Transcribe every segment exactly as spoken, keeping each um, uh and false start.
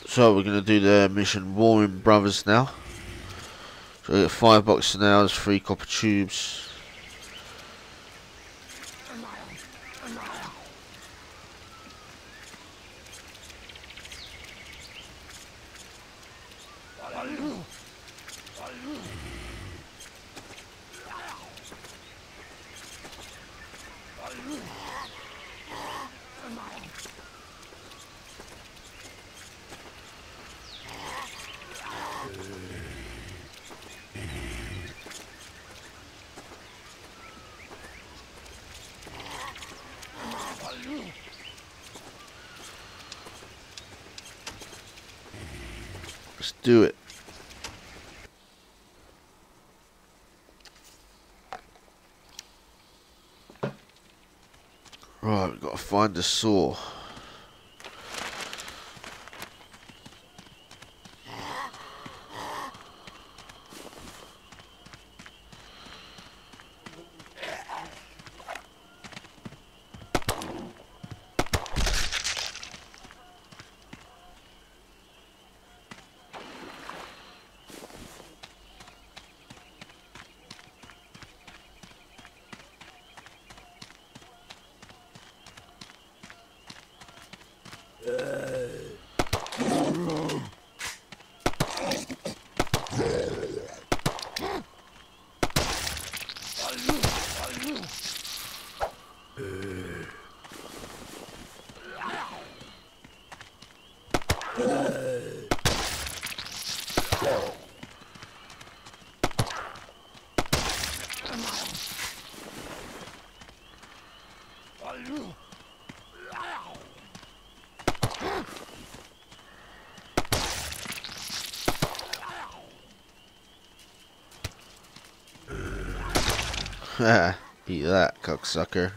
So we're going to do the mission Warring Brothers now. So we get five boxing hours, three copper tubes. Let's do it. Right, we've got to find the saw. Eat that, cocksucker.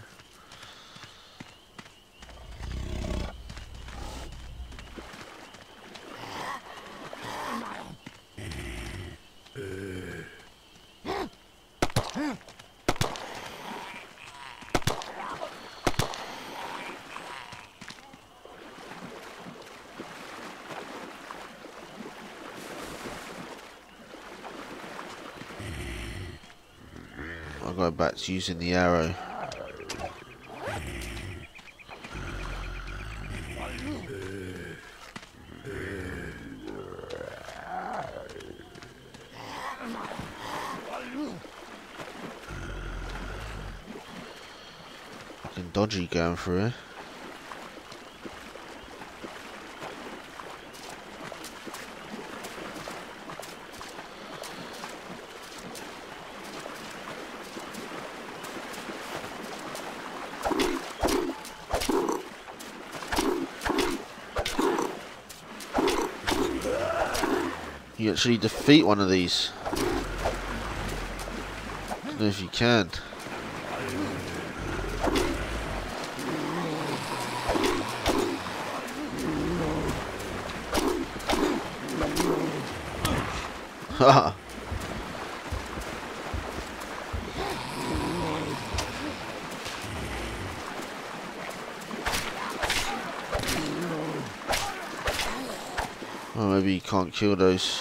I'll go back to using the arrow. Fucking dodgy going through here. You actually defeat one of these. I don't know if you can. Haha. Oh, maybe you can't kill those.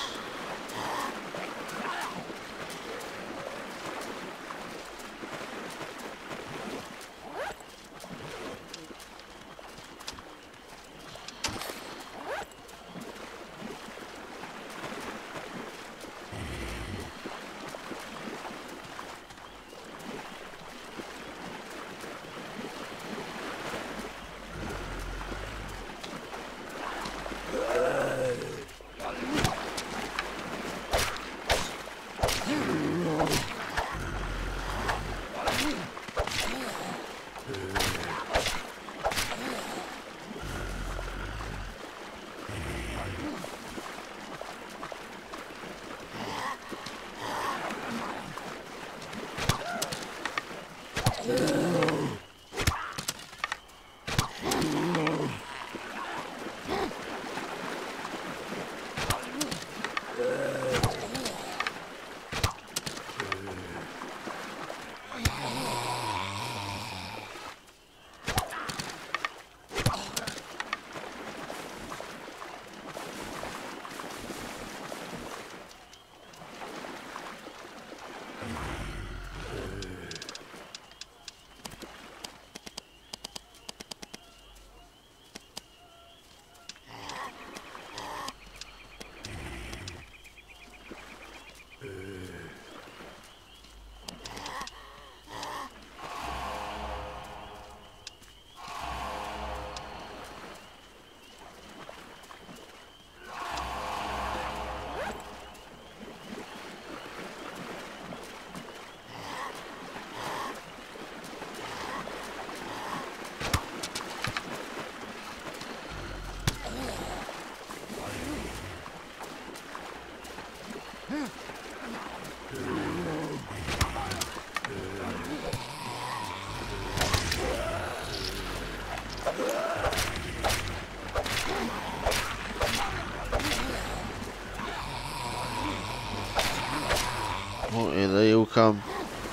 come.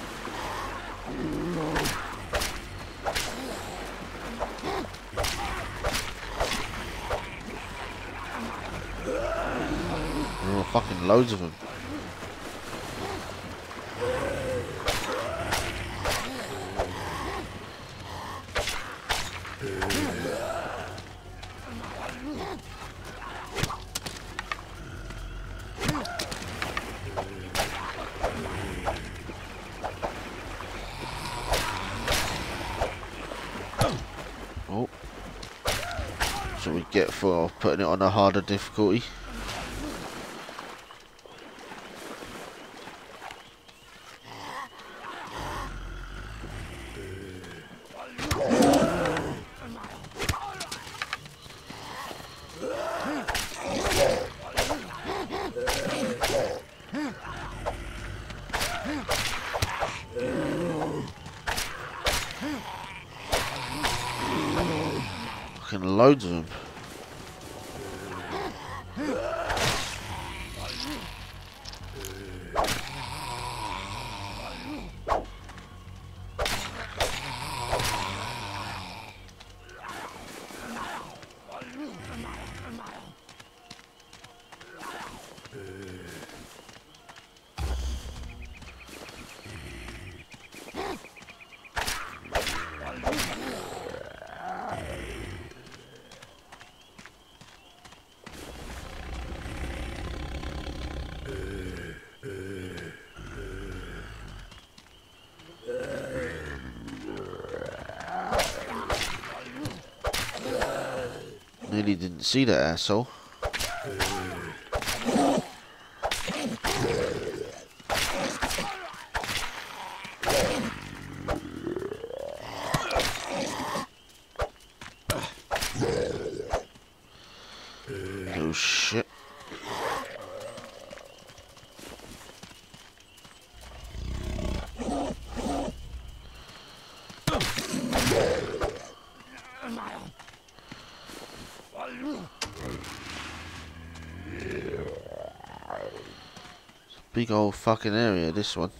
There are fucking loads of them. Oh, that's what we get for putting it on a harder difficulty. Fucking loads of them. Nearly didn't see that asshole. Oh shit. Big old fucking area, this one.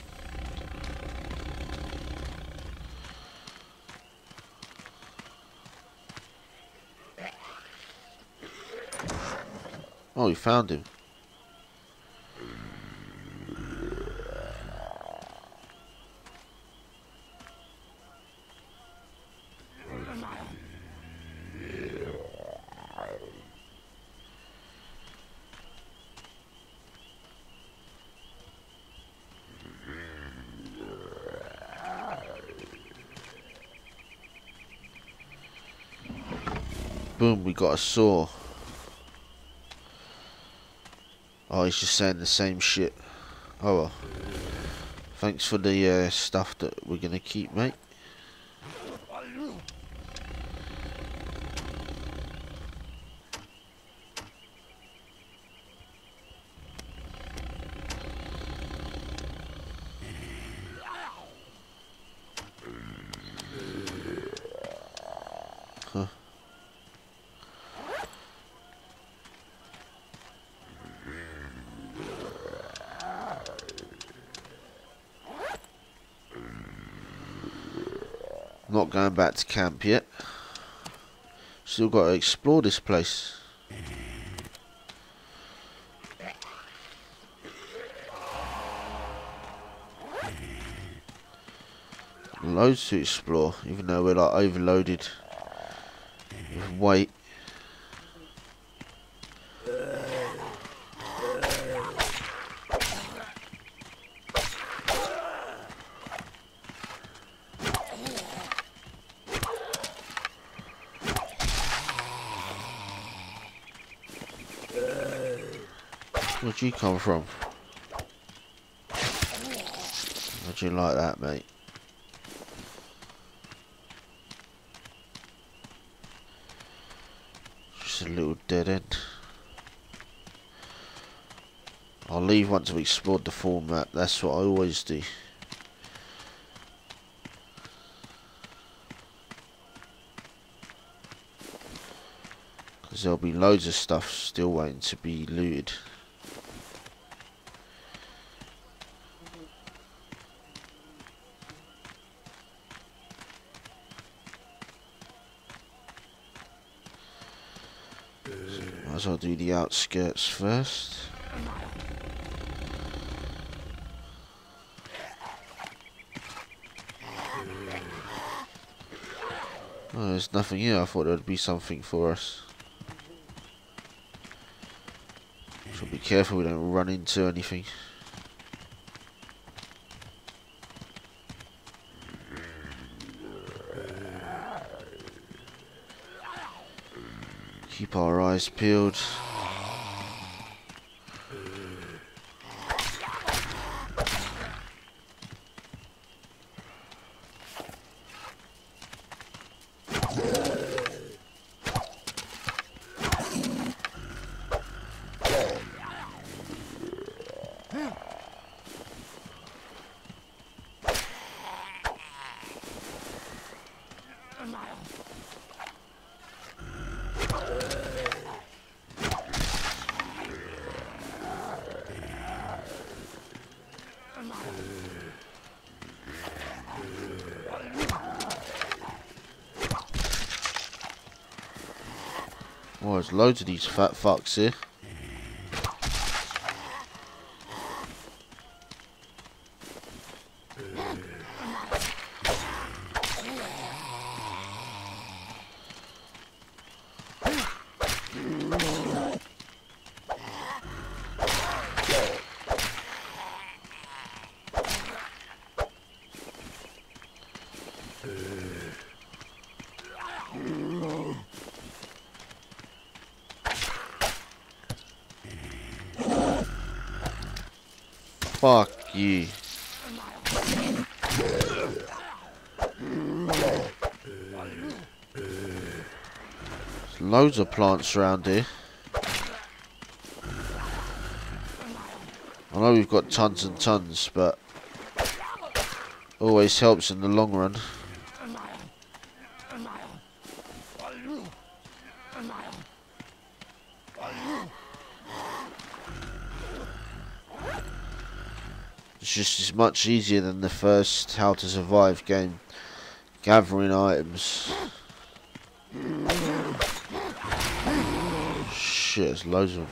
Oh, we found him. Boom, we got a saw. Oh, he's just saying the same shit. Oh well. Thanks for the uh, stuff that we're gonna keep, mate. Huh. Not going back to camp yet. Still got to explore this place. Loads to explore, even though we're like overloaded with weight. Where'd you come from? How'd you like that, mate? Just a little dead end. I'll leave once I've explored the full map. That's what I always do. Because there'll be loads of stuff still waiting to be looted. Might as well do the outskirts first. Oh, there's nothing here. I thought there would be something for us. So be careful we don't run into anything. Keep our eyes peeled. Oh, there's loads of these fat fucks here. Fuck you. There's loads of plants around here. I know we've got tons and tons, but always helps in the long run. It's just as much easier than the first How to Survive game, gathering items. Shit, there's loads of them.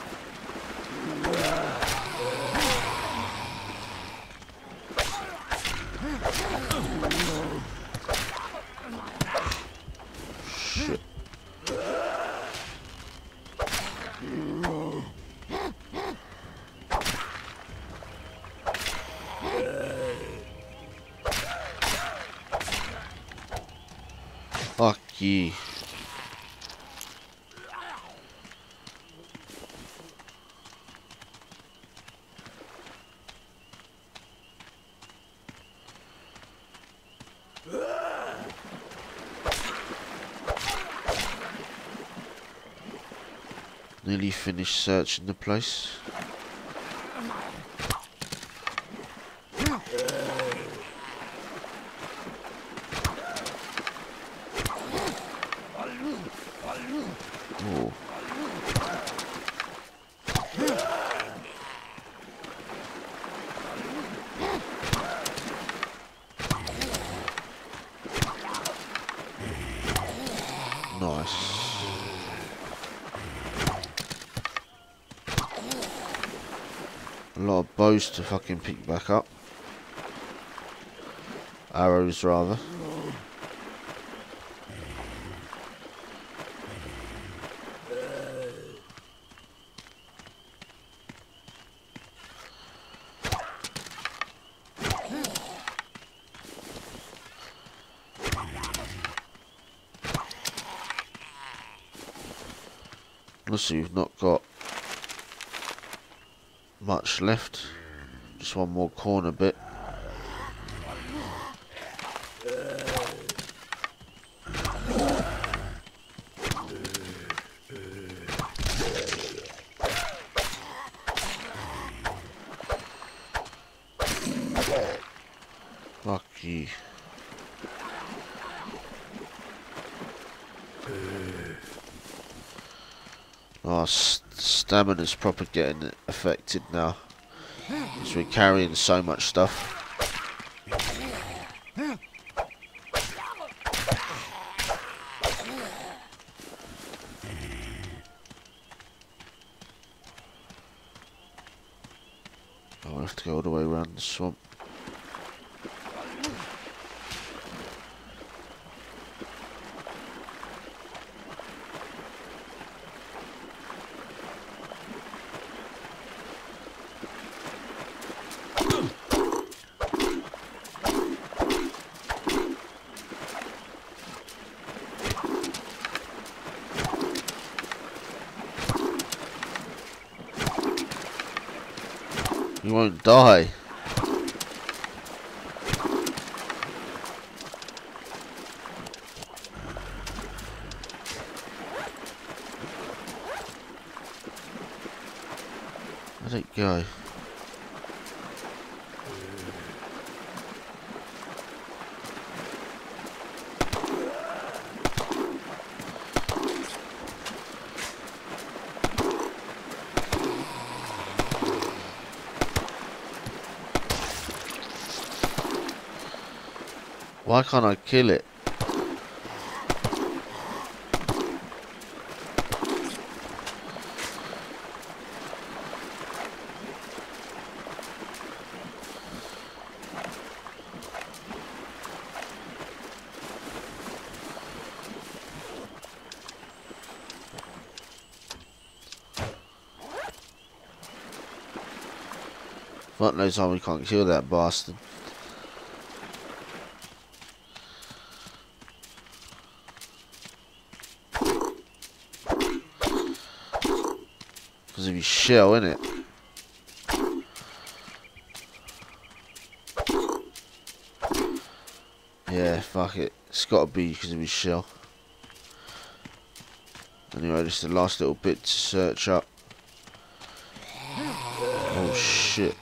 Shit. Fuck you. Nearly finished searching the place. Oh. Nice. A lot of bows to fucking pick back up. Arrows, rather. Let's see, we've not got much left. Just one more corner bit. Fuck you. Our stamina's proper getting affected now, because we're carrying so much stuff. have to go all the way around the swamp. You won't die. Where'd it go? Why can't I kill it? Fuck knows how we can't kill that bastard. Because of his shell, innit? Yeah, fuck it. It's gotta be because of his shell. Anyway, just the last little bit to search up. Oh shit.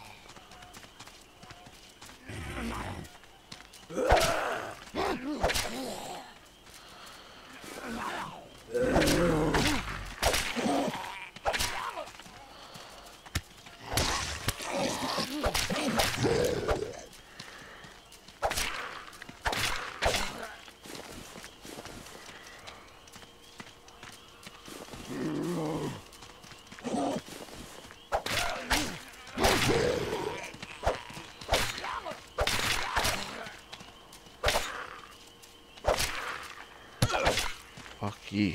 Fuck you.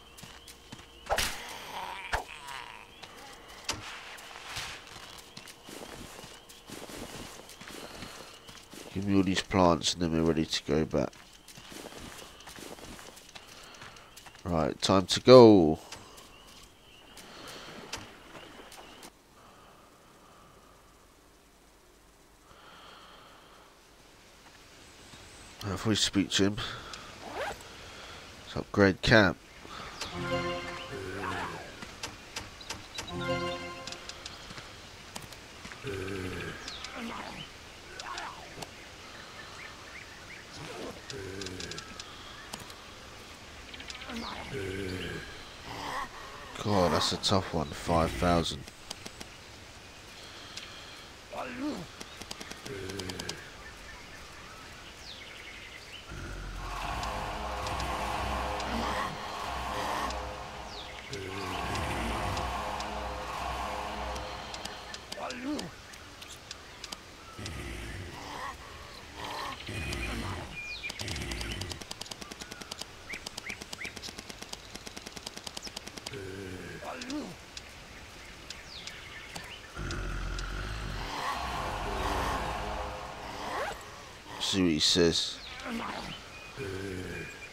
Give me all these plants and then we're ready to go back. Right, time to go. If we speak to him, let's upgrade camp. God, that's a tough one. Five thousand. See what he says.